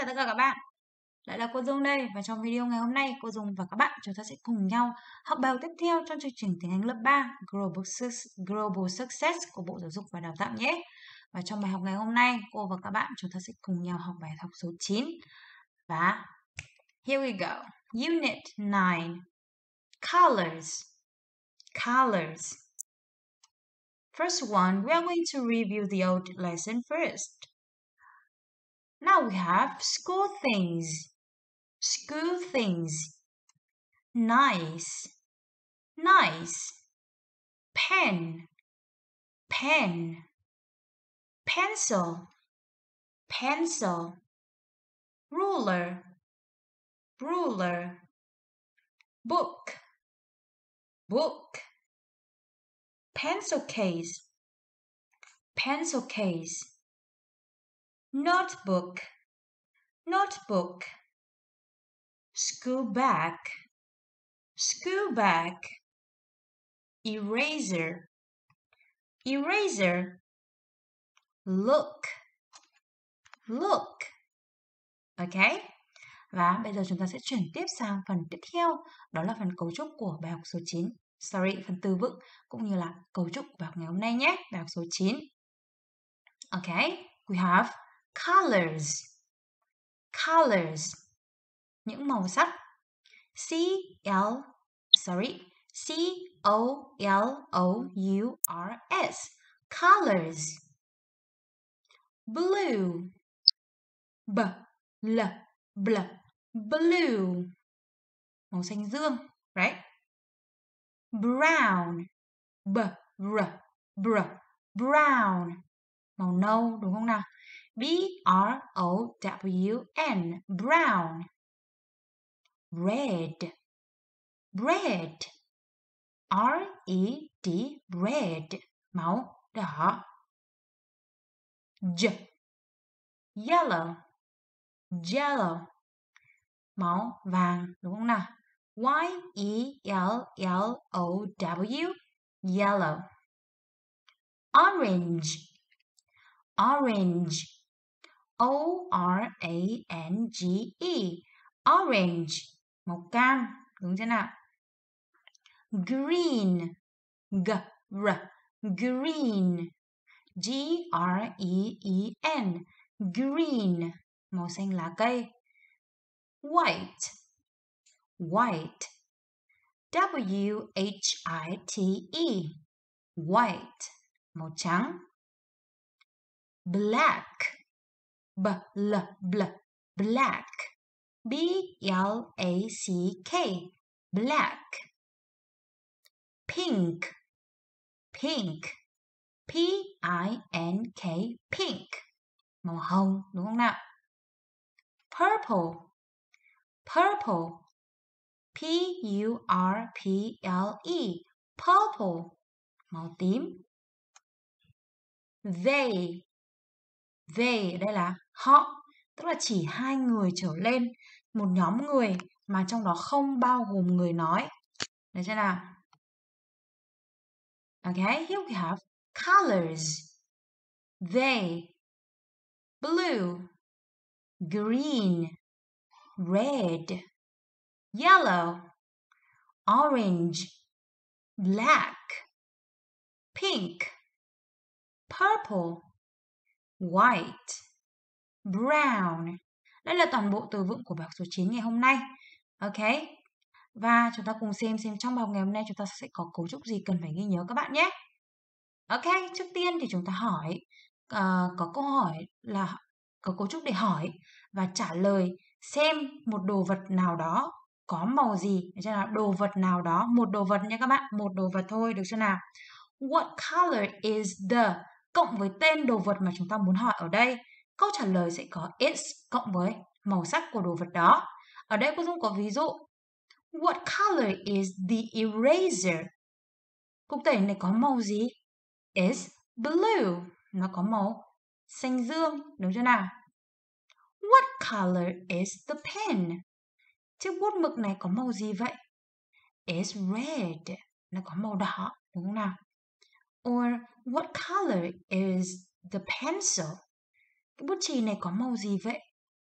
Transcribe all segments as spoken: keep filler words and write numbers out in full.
tất cả các bạn. Lại là cô Dung đây, và trong video ngày hôm nay cô Dung và các bạn chúng ta sẽ cùng nhau học bài tiếp theo trong chương trình tiếng Anh lớp ba Global, Global Success của Bộ Giáo dục và Đào tạo nhé. Và trong bài học ngày hôm nay cô và các bạn chúng ta sẽ cùng nhau học bài học số chín. Và here we go. Unit nine. Colors. Colors. First one, we are going to review the old lesson first. Now we have school things. School things. Nice. Nice. Pen. Pen. Pencil. Pencil. Ruler. Ruler. Book. Book. Pencil case. Pencil case. Notebook. Notebook. School bag. School bag. Eraser. Eraser. Look. Look. Ok. Và bây giờ chúng ta sẽ chuyển tiếp sang phần tiếp theo. Đó là phần cấu trúc của bài học số chín. Sorry, phần từ vựng cũng như là cấu trúc của bài học ngày hôm nay nhé. Bài học số chín. Ok. We have colors. Colors. Những màu sắc. C L sorry. C O L O U R S. Colors. Blue. B L bl blue. Màu xanh dương, right? Brown. B r br brown. Màu nâu, đúng không nào? B R O W N brown. Red. Red. R E D red. Màu đỏ. J yellow. Yellow. Màu vàng, đúng không nào? Y E L L O W yellow. Orange. Orange. O R A N G E orange. Màu cam, đúng chưa nào? Green. G R green. G R E E N green. Màu xanh lá cây. White. White. W H I T E white. Màu trắng. Black. B L bl black. B L A C K black. Pink. Pink. P I N K pink. Màu hồng, đúng không nào? Purple. Purple. P U R P L E purple. Màu tím. They. They ở đây là họ, tức là chỉ hai người trở lên, một nhóm người mà trong đó không bao gồm người nói. Được chưa nào? Okay, here we have colors. They. Blue. Green. Red. Yellow. Orange. Black. Pink. Purple. White. Brown. Đây là toàn bộ từ vựng của bài học số chín ngày hôm nay. Ok. Và chúng ta cùng xem xem trong bài học ngày hôm nay chúng ta sẽ có cấu trúc gì cần phải ghi nhớ các bạn nhé. Ok, trước tiên thì chúng ta hỏi uh, có câu hỏi là có cấu trúc để hỏi và trả lời xem một đồ vật nào đó có màu gì. Được chưa nào? Đồ vật nào đó, một đồ vật nha các bạn, một đồ vật thôi, được chưa nào? What color is the cộng với tên đồ vật mà chúng ta muốn hỏi ở đây. Câu trả lời sẽ có is cộng với màu sắc của đồ vật đó. Ở đây cô Dung có ví dụ. What color is the eraser? Cục tẩy này có màu gì? Is blue. Nó có màu xanh dương, đúng chưa nào? What color is the pen? Chiếc bút mực này có màu gì vậy? Is red. Nó có màu đỏ, đúng không nào? Or what color is the pencil? Cái bút chì này có màu gì vậy?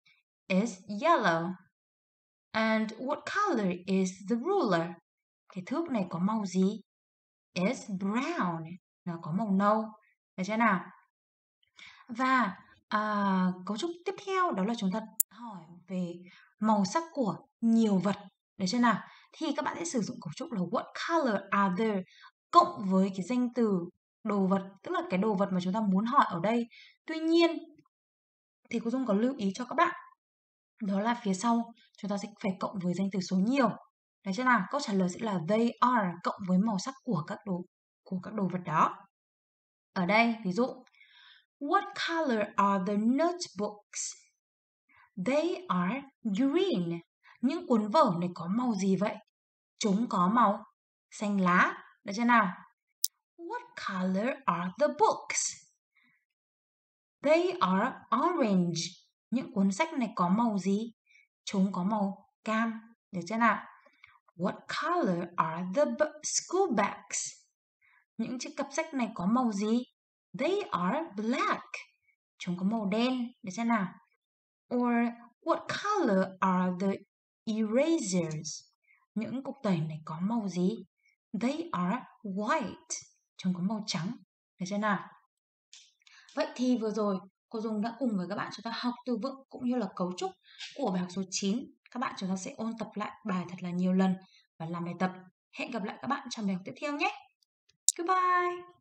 is yellow. And what color is the ruler? Cái thước này có màu gì? Is brown. Nó có màu nâu. Được chưa nào? Và à, cấu trúc tiếp theo đó là chúng ta hỏi về màu sắc của nhiều vật. Được chưa nào? Thì các bạn sẽ sử dụng cấu trúc là what color are there cộng với cái danh từ đồ vật, tức là cái đồ vật mà chúng ta muốn hỏi ở đây. Tuy nhiên thì cô Dung có lưu ý cho các bạn, đó là phía sau chúng ta sẽ phải cộng với danh từ số nhiều. Đấy chưa nào? Câu trả lời sẽ là they are cộng với màu sắc của các đồ của các đồ vật đó. Ở đây ví dụ what color are the notebooks? They are green. Những cuốn vở này có màu gì vậy? Chúng có màu xanh lá. Được chưa nào? What color are the books? They are orange. Những cuốn sách này có màu gì? Chúng có màu cam. Được chưa nào? What color are the school bags? Những chiếc cặp sách này có màu gì? They are black. Chúng có màu đen. Được chưa nào? Or what color are the erasers? Những cục tẩy này có màu gì? They are white. Chúng có màu trắng. Được chưa nào? Vậy thì vừa rồi cô Dung đã cùng với các bạn chúng ta học từ vựng cũng như là cấu trúc của bài học số chín. Các bạn chúng ta sẽ ôn tập lại bài thật là nhiều lần và làm bài tập. Hẹn gặp lại các bạn trong bài học tiếp theo nhé. Goodbye!